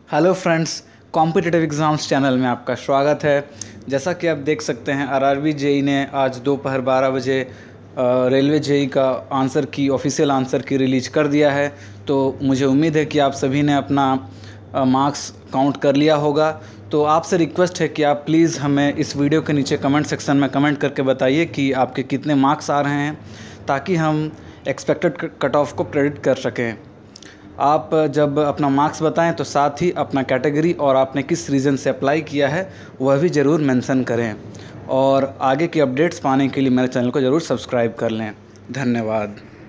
Hello friends, competitive exams channel में आपका स्वागत है। जैसा कि आप देख सकते हैं, आरआरबी जेई ने आज दोपहर 12 बजे रेलवे जेई का ऑफिशियल आंसर की रिलीज़ कर दिया है। तो मुझे उम्मीद है कि आप सभी ने अपना मार्क्स काउंट कर लिया होगा। तो आपसे रिक्वेस्ट है कि आप प्लीज़ हमें इस वीडियो के नीचे कमेंट सेक्शन में कमेंट करके बताइए कि आपके कितने मार्क्स आ रहे हैं, ताकि हम एक्सपेक्टेड कट ऑफ को प्रेडिक्ट कर सकें। आप जब अपना मार्क्स बताएं तो साथ ही अपना कैटेगरी और आपने किस रीज़न से अप्लाई किया है वह भी ज़रूर मेंशन करें। और आगे की अपडेट्स पाने के लिए मेरे चैनल को ज़रूर सब्सक्राइब कर लें। धन्यवाद।